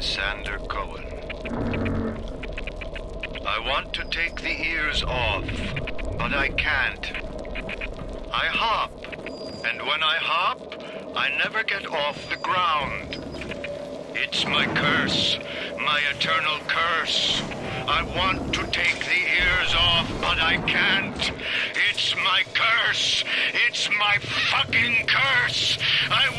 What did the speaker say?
Sander Cohen. I want to take the ears off, but I can't. I hop, and when I hop, I never get off the ground. It's my curse, my eternal curse. I want to take the ears off, but I can't. It's my curse. It's my fucking curse. I